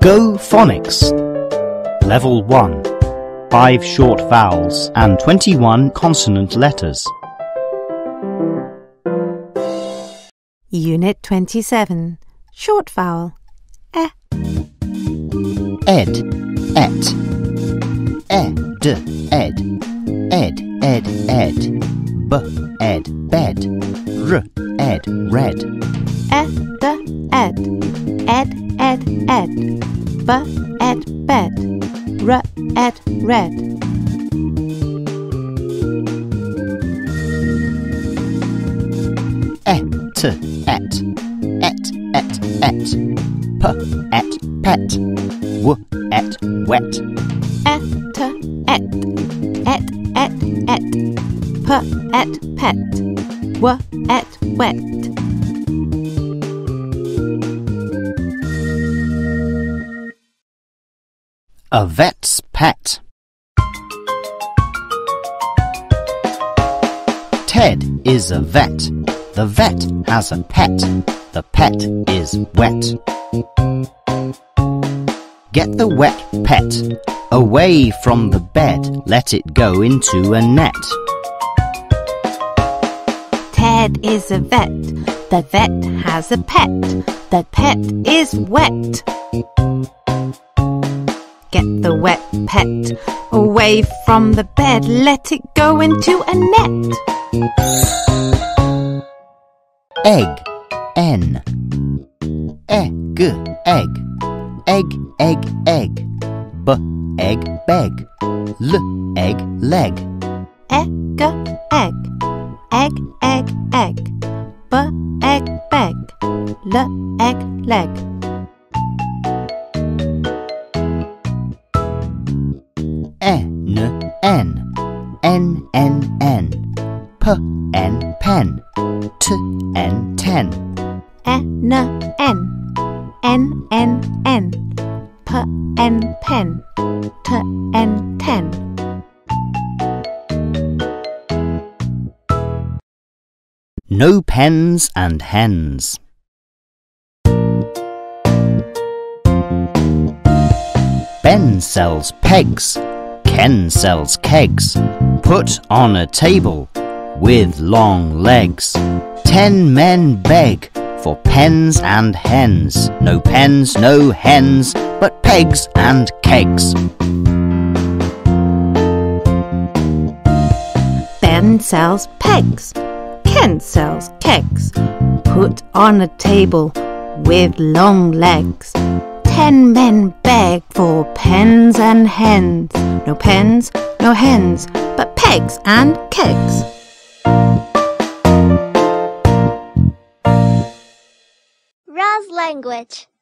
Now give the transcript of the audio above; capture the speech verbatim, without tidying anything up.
Go Phonics. Level one. Five short vowels and twenty-one consonant letters. Unit twenty-seven. Short vowel. E. Ed, et. Ed, ed. Ed, ed, ed. B, ed, bed. R, ed, red. Ed, ed. Ed, ed, ed. B, ed, bed. R, ed, red. Et, et. Et, et, et. P, et, pet. W, et, wet. Et, et. Et, et, et. P, et, pet. W, et, wet. A vet's pet. Ted is a vet. The vet has a pet. The pet is wet. Get the wet pet away from the bed. Let it go into a net. Ted is a vet. The vet has a pet. The pet is wet. Get the wet pet away from the bed. Let it go into a net. Egg, N. Egg, egg. Egg, egg, egg. B, egg, beg. L, egg, leg. Egg, egg. Egg, egg, egg. B, egg, beg. L, egg, leg. N, N. N, N, N. P, N, pen. T, N, ten. N, N. N, N, N. P, N, pen. T, N, ten. No pens and hens. Ben sells pegs. Ken sells kegs. Put on a table with long legs. Ten men beg for pens and hens. No pens, no hens, but pegs and kegs. Ben sells pegs. Ken sells kegs. Put on a table with long legs. Ten men beg for pens and hens. No pens, no hens, but pegs and kegs. Roz Language.